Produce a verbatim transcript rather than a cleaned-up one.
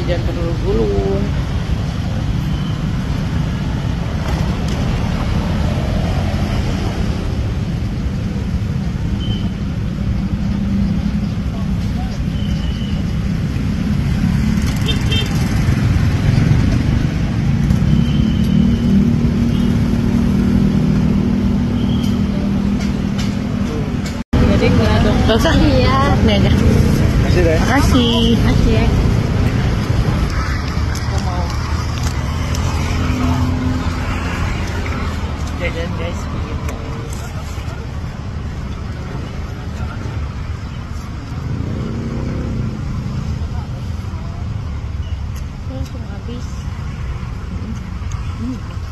jajan tergulung. Gak usah. Iya. Ini aja. Makasih deh. Makasih. Makasih ya. Aku mau jajan guys. Langsung habis. Hmm.